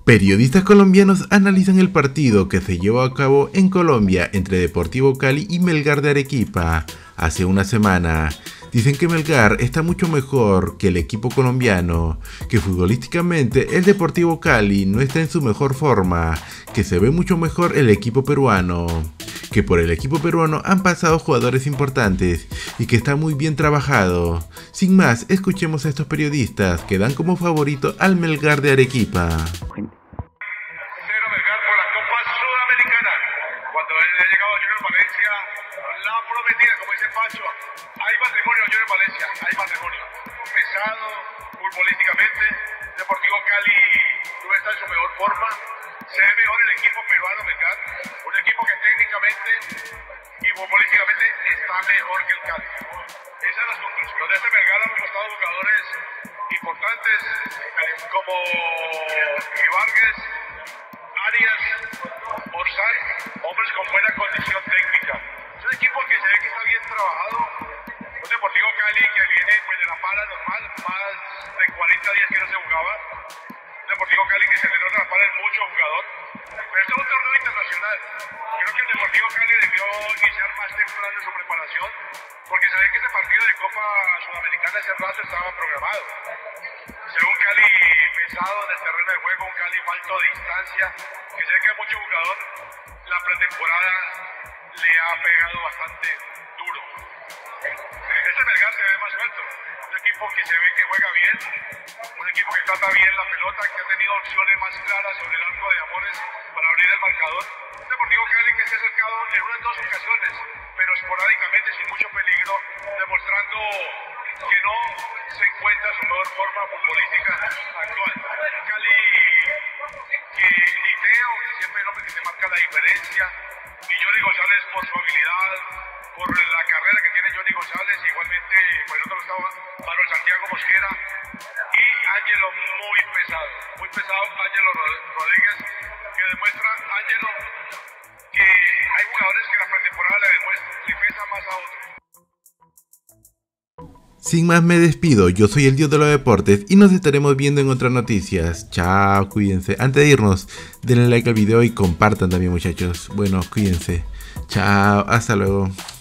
Periodistas colombianos analizan el partido que se llevó a cabo en Colombia entre Deportivo Cali y Melgar de Arequipa hace una semana. Dicen que Melgar está mucho mejor que el equipo colombiano, que futbolísticamente el Deportivo Cali no está en su mejor forma, que se ve mucho mejor el equipo peruano, que por el equipo peruano han pasado jugadores importantes y que está muy bien trabajado. Sin más, escuchemos a estos periodistas que dan como favorito al Melgar de Arequipa. Melgar por la Copa Sudamericana. Cuando él ha llegado a Junior Valencia, la prometida, como dice Pacho, hay matrimonio en Junior Valencia, hay matrimonio. Pesado, futbolísticamente, Deportivo Cali no está en su mejor forma. Se ve mejor el equipo peruano Melgar, un equipo que técnicamente y futbolísticamente está mejor que el Cali. Esa es la conclusión. De este Melgar han costado jugadores importantes como Vargas, Arias, Orsán, hombres con buena condición técnica. Es un equipo que se ve que está bien trabajado. Un Deportivo Cali que viene pues, de la para normal, más de 40 días que no se jugaba. Un Deportivo Cali que se le nota la para es mucho jugador. Pero este es un torneo internacional. Creo que el Deportivo Cali debió iniciar más temprano en su preparación, porque sabía que ese partido de Copa Sudamericana ese rato estaba programado. Según Cali pesado en el terreno de juego, un Cali falto de distancia, que sé que mucho jugador, la pretemporada le ha pegado bastante duro. Este Melgar se ve más suelto, un equipo que se ve que juega bien, un equipo que trata bien la pelota, que ha tenido opciones más claras sobre el arco de Amores para abrir el marcador. Un Deportivo Cali que se ha acercado en unas dos ocasiones, pero esporádicamente, sin mucho peligro, demostrando que no se encuentra en su mejor forma futbolística actual. Cali que ni Teo, que siempre es el hombre que te marca la diferencia, y Johnny González por su habilidad, por la carrera que tiene Johnny González, igualmente por el otro estaba Manuel Santiago Mosquera y Ángelo muy pesado Ángelo Rodríguez, que demuestra Ángelo que hay jugadores que la pretemporada le pesa más a otros. Sin más me despido, yo soy el Dios de los Deportes y nos estaremos viendo en otras noticias. Chao, cuídense. Antes de irnos, denle like al video y compartan también, muchachos. Bueno, cuídense. Chao, hasta luego.